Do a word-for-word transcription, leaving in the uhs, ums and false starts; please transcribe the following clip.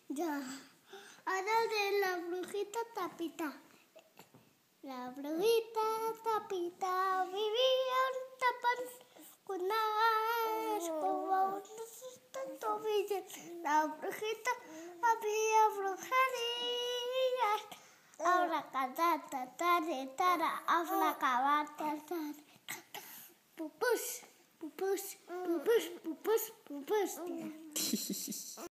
Ya. Ahora de la brujita Tapita. La brujita Tapita vivía en tapas con una escoba, unos tobillos. La brujita había brujerías. Ahora canta, tara, tara, ahora canta, tara. Pupus, pupus, pupus, pupus, pupus.